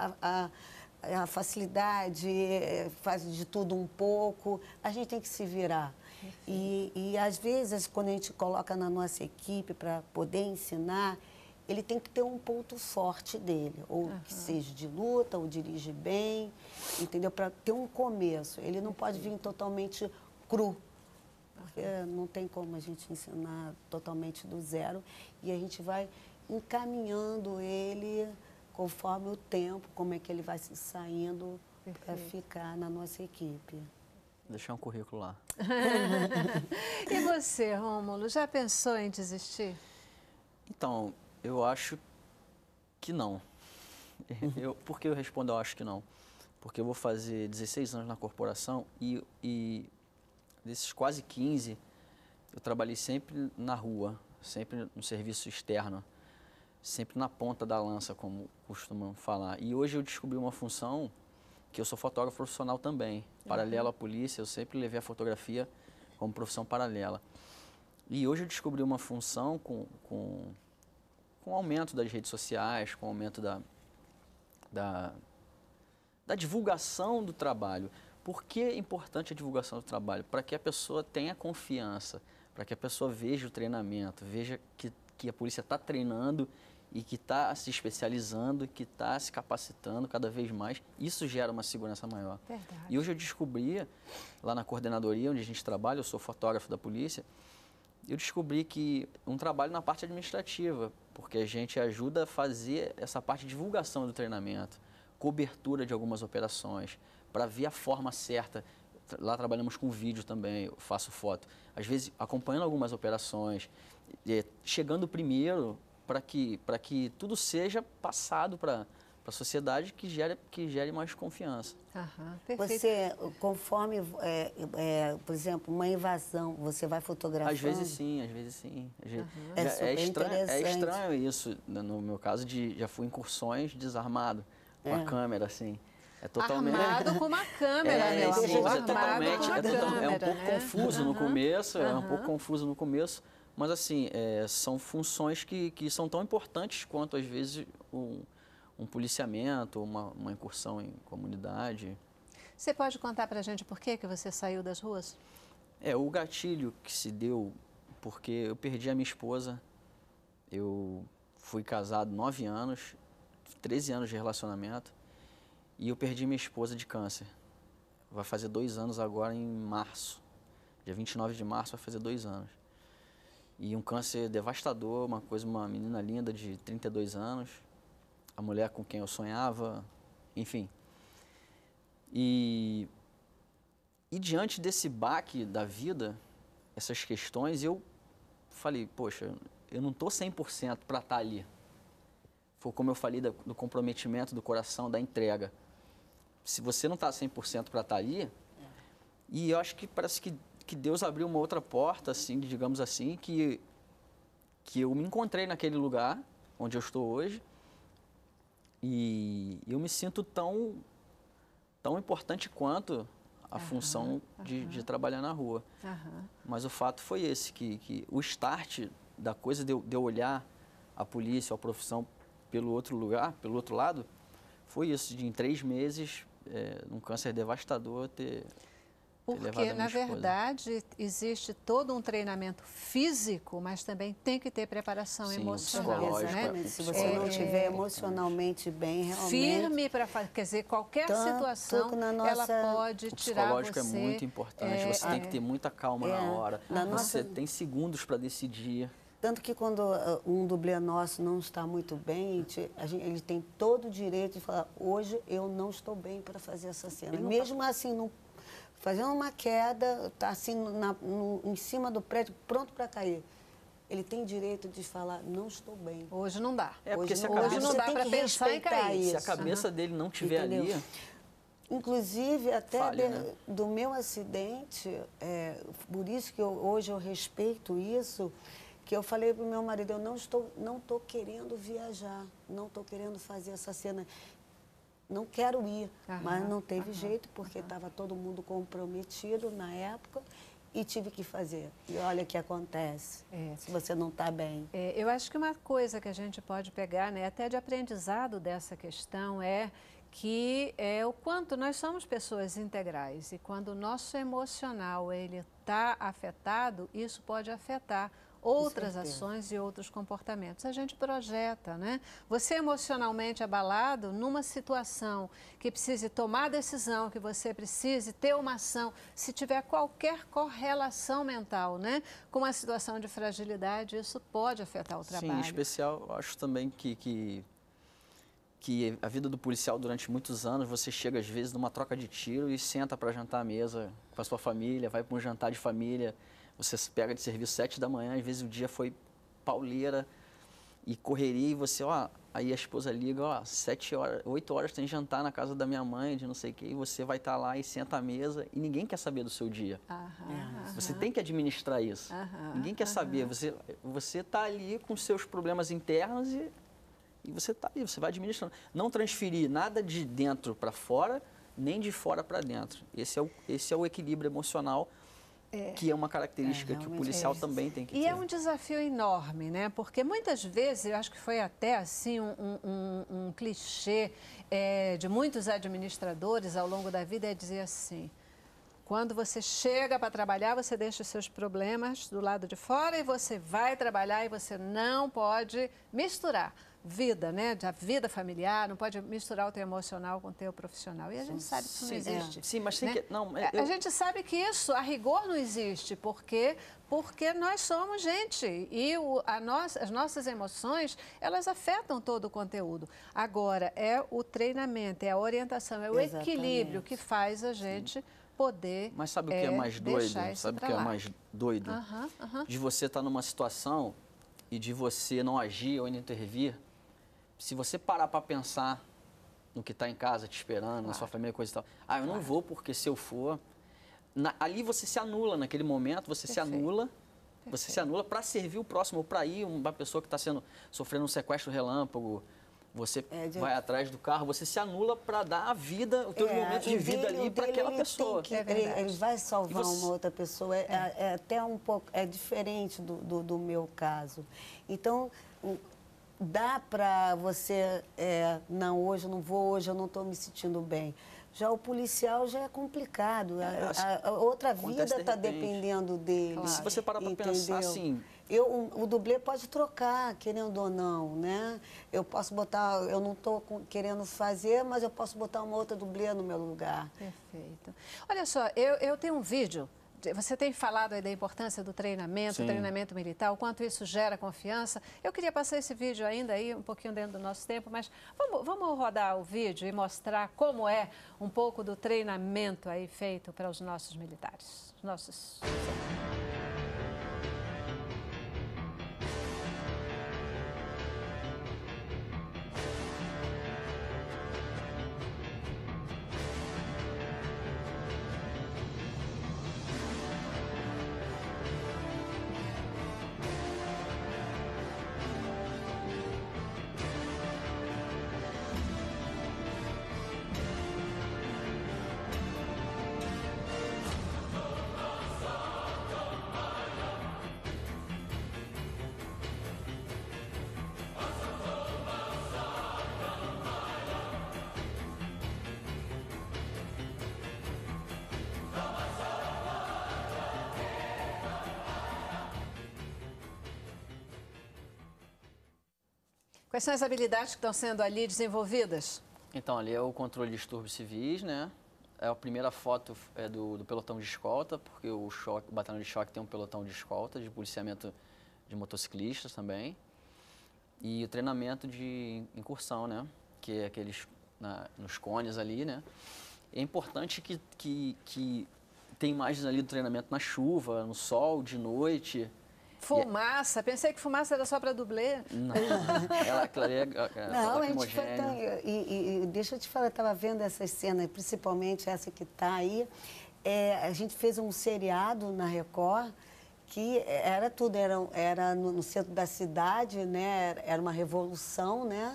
a facilidade, faz de tudo um pouco, a gente tem que se virar. E às vezes, quando a gente coloca na nossa equipe para poder ensinar, ele tem que ter um ponto forte dele, ou que seja de luta, ou dirige bem, entendeu? Para ter um começo. Ele não pode vir totalmente cru, porque não tem como a gente ensinar totalmente do zero, e a gente vai encaminhando ele conforme o tempo, como é que ele vai se saindo para ficar na nossa equipe. Deixar um currículo lá. E você, Rômulo, já pensou em desistir? Então, eu acho que não. Por que eu respondo eu acho que não? Porque eu vou fazer 16 anos na corporação e desses quase 15, eu trabalhei sempre na rua, sempre no serviço externo, sempre na ponta da lança, como costumam falar. E hoje eu descobri uma função que eu sou fotógrafo profissional também, paralelo à polícia, eu sempre levei a fotografia como profissão paralela. E hoje eu descobri uma função com o aumento das redes sociais, com o aumento da divulgação do trabalho. Por que é importante a divulgação do trabalho? Para que a pessoa tenha confiança, para que a pessoa veja o treinamento, veja que a polícia está treinando e que está se especializando, que está se capacitando cada vez mais. Isso gera uma segurança maior. Verdade. E hoje eu descobri, lá na coordenadoria onde a gente trabalha, eu sou fotógrafo da polícia, eu descobri que um trabalho na parte administrativa, porque a gente ajuda a fazer essa parte de divulgação do treinamento, cobertura de algumas operações, para ver a forma certa. Lá trabalhamos com vídeo também, eu faço foto. Às vezes, acompanhando algumas operações, chegando primeiro para que tudo seja passado para a sociedade que gere mais confiança. Perfeito. Você, conforme, por exemplo, uma invasão, você vai fotografando? Às vezes sim, às vezes sim. É super interessante. É estranho isso. No meu caso, já fui em incursões desarmado, com a câmera, assim. É totalmente... Armado com uma câmera, meu amor. É um pouco confuso no começo, é um pouco confuso no começo, mas assim, são funções que são tão importantes quanto, às vezes, um policiamento, uma incursão em comunidade. Você pode contar pra gente por que você saiu das ruas? O gatilho que se deu, porque eu perdi a minha esposa, eu fui casado 9 anos, 13 anos de relacionamento, e eu perdi minha esposa de câncer. Vai fazer 2 anos agora em março. Dia 29 de março vai fazer 2 anos. E um câncer devastador, uma menina linda de 32 anos, a mulher com quem eu sonhava, enfim. E diante desse baque da vida, essas questões, eu falei, poxa, eu não estou 100% para estar ali. Foi como eu falei do comprometimento do coração, da entrega. Se você não está 100% para estar ali, e eu acho que parece que Deus abriu uma outra porta, assim, digamos assim, que eu me encontrei naquele lugar onde eu estou hoje, e eu me sinto tão importante quanto a função de trabalhar na rua. Mas o fato foi esse, que o start da coisa de eu olhar a polícia, a profissão pelo outro lugar, pelo outro lado, foi isso, de em 3 meses, num câncer devastador, ter Porque, na verdade, existe todo um treinamento físico, mas também tem que ter preparação emocional. Exatamente. Se você não estiver emocionalmente bem, realmente... Firme para fazer, quer dizer, qualquer situação, ela pode tirar você... O psicológico é muito importante, você tem que ter muita calma na hora, você tem segundos para decidir. Tanto que quando um dublê nosso não está muito bem, ele tem todo o direito de falar, hoje eu não estou bem para fazer essa cena. Mesmo assim, fazendo uma queda, está assim em cima do prédio, pronto para cair. Ele tem direito de falar, não estou bem. Hoje não dá. Porque hoje não dá para pensar em cair. Se a cabeça dele não estiver ali... Inclusive, até do meu acidente, por isso que hoje eu respeito isso, que eu falei para o meu marido, eu não estou querendo viajar, não estou querendo fazer essa cena. não quero ir. Aham, Mas não teve aham, jeito, porque estava todo mundo comprometido na época e tive que fazer. E olha o que acontece, se você não está bem. Eu acho que uma coisa que a gente pode pegar, né, até de aprendizado dessa questão, é que o quanto nós somos pessoas integrais e quando o nosso emocional ele está afetado, isso pode afetar outras ações e outros comportamentos. A gente projeta, né? Você emocionalmente abalado numa situação que precise tomar decisão, que você precise ter uma ação, se tiver qualquer correlação mental, né, com uma situação de fragilidade, isso pode afetar o trabalho. Sim, em especial, eu acho também que a vida do policial durante muitos anos, você chega às vezes numa troca de tiro e senta para jantar à mesa com a sua família, vai para um jantar de família, você pega de serviço 7 da manhã, às vezes o dia foi pauleira e correria e você, aí a esposa liga, 7 horas, 8 horas tem jantar na casa da minha mãe, de não sei o quê, e você vai estar lá e senta à mesa e ninguém quer saber do seu dia. Você tem que administrar isso. Ninguém quer saber, você está ali com seus problemas internos e você está ali, você vai administrando. Não transferir nada de dentro para fora, nem de fora para dentro. Esse é o equilíbrio emocional, que é uma característica que o policial também tem que ter. E é um desafio enorme, né? Porque muitas vezes, eu acho que foi até assim um clichê de muitos administradores ao longo da vida, é dizer assim: quando você chega para trabalhar, você deixa os seus problemas do lado de fora e você vai trabalhar e você não pode misturar vida, né? A vida familiar, não pode misturar o teu emocional com o teu profissional. E a gente sabe que isso não existe. Sim, mas tem né? que... Não, A gente sabe que isso, a rigor, não existe, porque nós somos gente e as nossas emoções, elas afetam todo o conteúdo. Agora, é o treinamento, é a orientação, é o equilíbrio que faz a gente poder. Mas sabe o que é mais doido? Sabe o que é mais doido? De você estar numa situação e de você não agir ou intervir. Se você parar para pensar no que está em casa te esperando, na sua família, coisa e tal. Eu não vou porque se eu for... ali você se anula, naquele momento, você se anula. Você se anula para servir o próximo, ou para ir uma pessoa que está sofrendo um sequestro relâmpago. Você vai atrás do carro, você se anula para dar a vida, os teus momentos de vida ali para aquela pessoa. Ele vai salvar uma outra pessoa, até um pouco, é diferente do meu caso. Então, dá para você, não, hoje eu não vou, hoje eu não estou me sentindo bem. Já o policial já é complicado, a outra vida está dependendo dele. E se você parar para pensar assim... O dublê pode trocar, querendo ou não, né? Eu posso botar, eu não estou querendo fazer, mas eu posso botar uma outra dublê no meu lugar. Perfeito. Olha só, eu tenho um vídeo. Você tem falado aí da importância do treinamento, treinamento militar, o quanto isso gera confiança. Eu queria passar esse vídeo ainda aí, um pouquinho dentro do nosso tempo, mas vamos rodar o vídeo e mostrar como é um pouco do treinamento aí feito para os nossos militares, os nossos... Quais são as habilidades que estão sendo ali desenvolvidas? Então, ali é o controle de distúrbios civis, né? A primeira foto é do pelotão de escolta, porque o batalhão de choque tem um pelotão de escolta, de policiamento de motociclistas também. E o treinamento de incursão, né? Que é aqueles nos cones ali, né? É importante que tem imagens ali do treinamento na chuva, no sol, de noite. Fumaça, pensei que fumaça era só para dublê. Não, aquela ali não, a gente e deixa eu te falar, eu estava vendo essas cenas, principalmente essa que está aí. A gente fez um seriado na Record que era tudo, era no centro da cidade, né? Era uma revolução, né?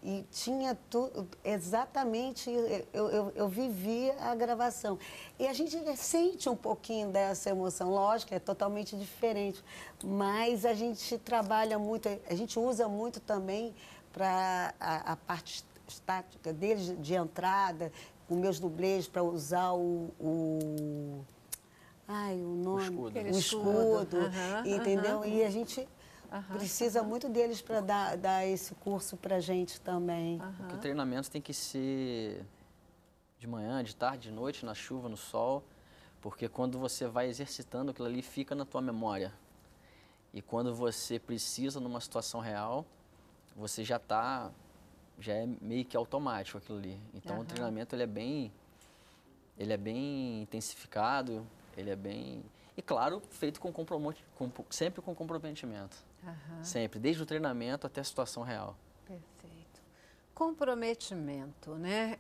E tinha tudo, exatamente, eu vivia a gravação. E a gente sente um pouquinho dessa emoção, lógico, é totalmente diferente, mas a gente trabalha muito, a gente usa muito também para a parte estática deles, de entrada, os meus dublês, para usar o nome, O escudo. o escudo, Aham, entendeu? aham. E a gente precisa muito deles para dar esse curso para a gente também. Porque o treinamento tem que ser de manhã, de tarde, de noite, na chuva, no sol, porque quando você vai exercitando, aquilo ali fica na tua memória. E quando você precisa numa situação real, você já é meio que automático aquilo ali. Então o treinamento ele é bem intensificado, ele é bem... E claro, feito sempre com comprometimento. Sempre, desde o treinamento até a situação real. Perfeito. Comprometimento, né?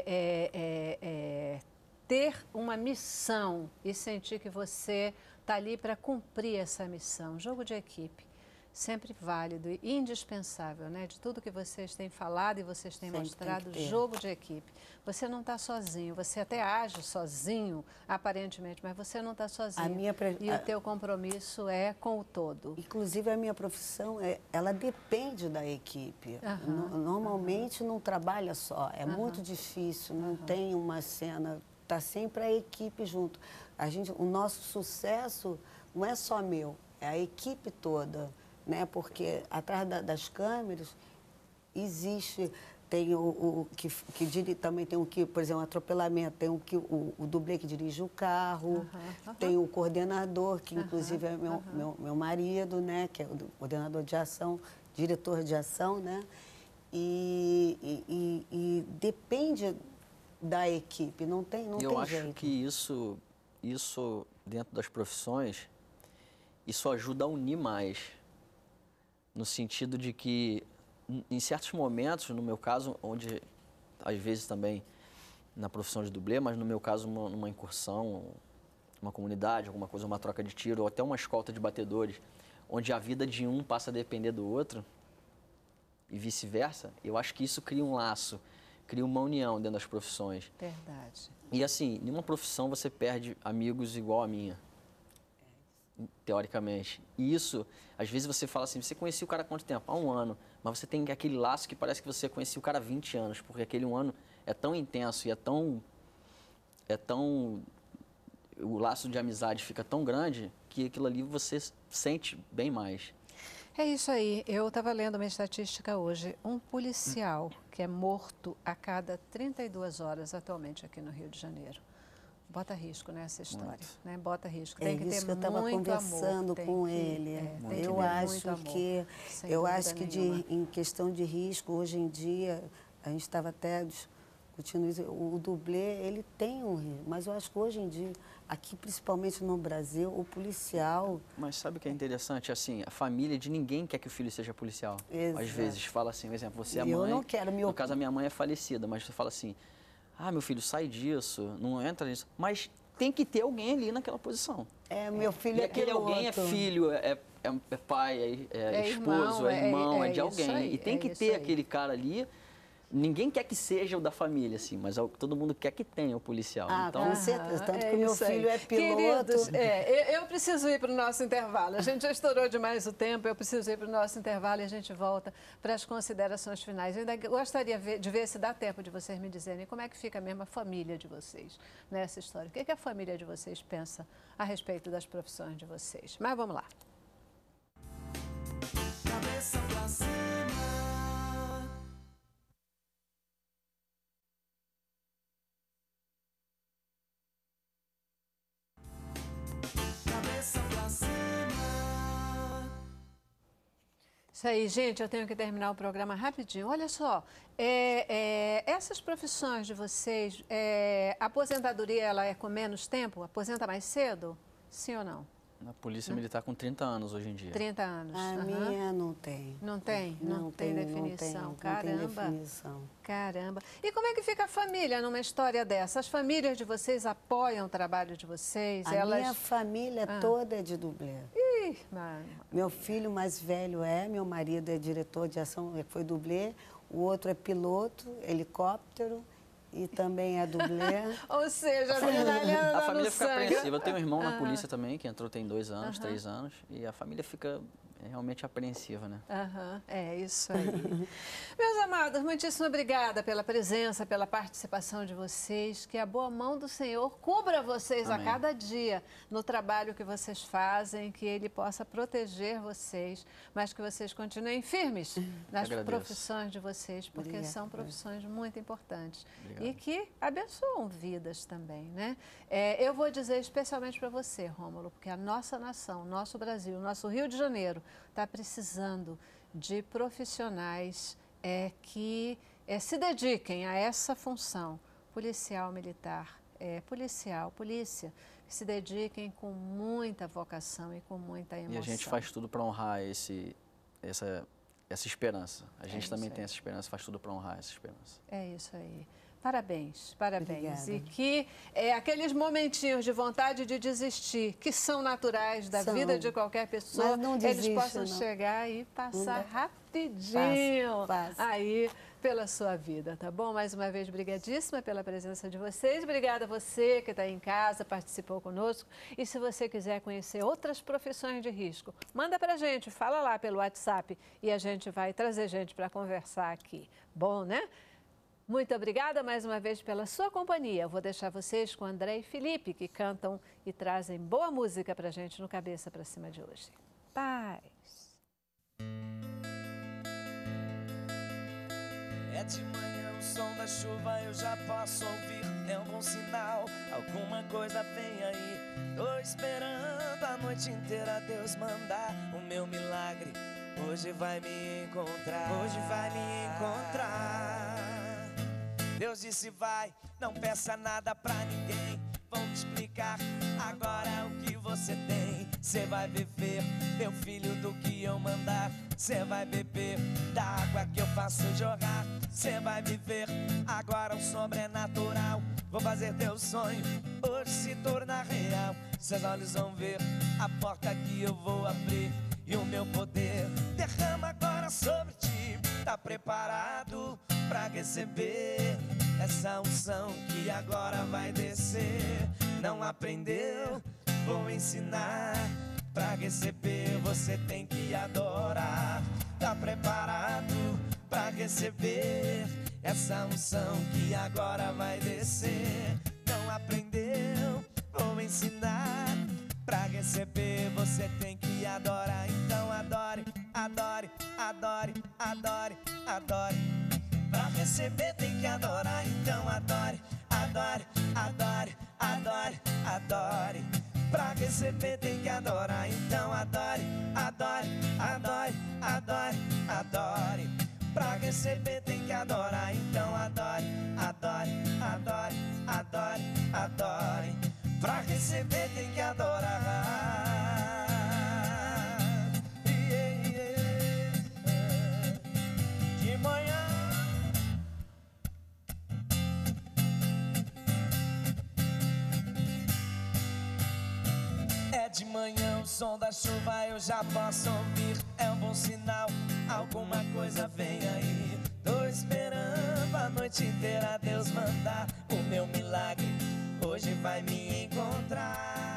Ter uma missão e sentir que você está ali para cumprir essa missão. Jogo de equipe, sempre válido e indispensável, né? De tudo que vocês têm falado e vocês têm Sempre mostrado, tem que ter. jogo de equipe. Você não está sozinho, você até age sozinho, aparentemente, mas você não está sozinho. E o teu compromisso é com o todo. Inclusive, a minha profissão, ela depende da equipe. Normalmente não trabalha só, é muito difícil, não tem uma cena, está sempre a equipe junto. O nosso sucesso não é só meu, é a equipe toda, né? Porque atrás das câmeras existe... Tem também tem por exemplo, um atropelamento, tem o dublê que dirige o carro, tem o coordenador, que inclusive é meu marido, né, que é o coordenador de ação, diretor de ação, né, e depende da equipe, não tem jeito. Eu acho que isso dentro das profissões, isso ajuda a unir mais, no sentido de que em certos momentos, no meu caso, onde às vezes também na profissão de dublê, mas no meu caso numa incursão, uma comunidade, alguma coisa, uma troca de tiro, ou até uma escolta de batedores, onde a vida de um passa a depender do outro e vice-versa, eu acho que isso cria um laço, cria uma união dentro das profissões. Verdade. E assim, nenhuma profissão você perde amigos igual a minha. Teoricamente. E isso, às vezes você fala assim, você conhecia o cara há quanto tempo? Há 1 ano. Mas você tem aquele laço que parece que você conhecia o cara há 20 anos, porque aquele 1 ano é tão intenso e é tão... O laço de amizade fica tão grande que aquilo ali você sente bem mais. É isso aí. Eu estava lendo uma estatística hoje. Um policial que é morto a cada 32 horas atualmente aqui no Rio de Janeiro. Bota risco nessa história, né? Bota risco. Tem que ter isso que eu estava conversando com ele. Eu acho que em questão de risco, hoje em dia, a gente estava até discutindo isso, o dublê, ele tem um risco, mas eu acho que hoje em dia, aqui principalmente no Brasil, o policial... Mas sabe o que é interessante? Assim, a família de ninguém quer que o filho seja policial. Exato. Às vezes, fala assim, por exemplo, você é mãe... Eu não quero... No caso, a minha mãe é falecida, mas você fala assim... Ah, meu filho, sai disso, não entra nisso. Mas tem que ter alguém ali naquela posição. Meu filho e aquele alguém é filho, é pai, é esposo, irmão, é de alguém. E tem que ter aquele cara ali. Ninguém quer que seja o da família, assim, mas todo mundo quer que tenha o policial. Então, com certeza. Tanto que meu filho é piloto. Queridos, eu preciso ir para o nosso intervalo. A gente já estourou demais o tempo, eu preciso ir para o nosso intervalo e a gente volta para as considerações finais. Eu ainda gostaria de ver se dá tempo de vocês me dizerem como é que fica mesmo a família de vocês nessa história. O que a família de vocês pensa a respeito das profissões de vocês. Mas vamos lá. Cabeça pra cima. Cabeça pra cima. Isso aí, gente, eu tenho que terminar o programa rapidinho. Olha só, essas profissões de vocês, a aposentadoria ela é com menos tempo? Aposenta mais cedo? Sim ou não? Na Polícia Militar com 30 anos hoje em dia. 30 anos. A minha não tem. Não tem? Não tem definição. Caramba. Não tem definição. Caramba. E como é que fica a família numa história dessa? As famílias de vocês apoiam o trabalho de vocês? A minha família toda é de dublê. Ih, Meu filho mais velho meu marido é diretor de ação, foi dublê, o outro é piloto, helicóptero e também é dublê. Ou seja, a adrenalina A no família fica sangue. apreensiva. Eu tenho um irmão na polícia também, que entrou tem 2 anos, 3 anos, e a família fica realmente apreensiva, né? É isso aí. Meus amados, muitíssimo obrigada pela presença, pela participação de vocês. Que a boa mão do Senhor cubra vocês Amém. a cada dia no trabalho que vocês fazem, que Ele possa proteger vocês, mas que vocês continuem firmes nas agradeço. profissões de vocês, porque Obrigada. são profissões muito importantes Obrigado. e que abençoam vidas também, né? Eu vou dizer especialmente para você, Rômulo, porque a nossa nação, nosso Brasil, nosso Rio de Janeiro está precisando de profissionais que se dediquem a essa função, policial, militar, polícia, que se dediquem com muita vocação e com muita emoção. E a gente faz tudo para honrar essa esperança. A gente também tem essa esperança, faz tudo para honrar essa esperança. É isso aí. Parabéns, parabéns. Obrigada. E que aqueles momentinhos de vontade de desistir, que são naturais da São. vida de qualquer pessoa, Mas não eles desiste, possam não. chegar e passar rapidinho Passa. aí pela sua vida, tá bom? Mais uma vez, brigadíssima pela presença de vocês. Obrigada a você que está em casa, participou conosco. E se você quiser conhecer outras profissões de risco, manda pra gente, fala lá pelo WhatsApp e a gente vai trazer gente para conversar aqui. Bom, né? Muito obrigada mais uma vez pela sua companhia. Eu vou deixar vocês com André e Felipe, que cantam e trazem boa música pra gente no Cabeça Pra Cima de hoje. Paz! É de manhã, o som da chuva eu já posso ouvir. É um bom sinal, alguma coisa vem aí. Tô esperando a noite inteira Deus mandar o meu milagre. Hoje vai me encontrar, hoje vai me encontrar. Deus disse vai, não peça nada pra ninguém. Vou te explicar agora o que você tem. Cê vai viver, meu filho, do que eu mandar. Cê vai beber da água que eu faço jorrar. Cê vai viver agora o sobrenatural. Vou fazer teu sonho hoje se tornar real. Seus olhos vão ver a porta que eu vou abrir. E o meu poder derrama agora sobre ti. Tá preparado pra receber essa unção que agora vai descer? Não aprendeu? Vou ensinar. Pra receber você tem que adorar. Tá preparado pra receber essa unção que agora vai descer? Não aprendeu? Vou ensinar. Pra receber você tem que adorar. Então adore, adore, adore, adore, adore. Pra receber tem que adorar. Então adore, adore, adore, adore, adore. Pra receber tem que adorar. Então adore, adore, adore, adore, adore. Pra receber tem que adorar. Então adore, adore, adore, adore, adore. Pra receber tem que adorar. De manhã. É de manhã, o som da chuva eu já posso ouvir. É um bom sinal, alguma coisa vem aí. Tô esperando a noite inteira Deus mandar o meu milagre. Hoje vai me encontrar.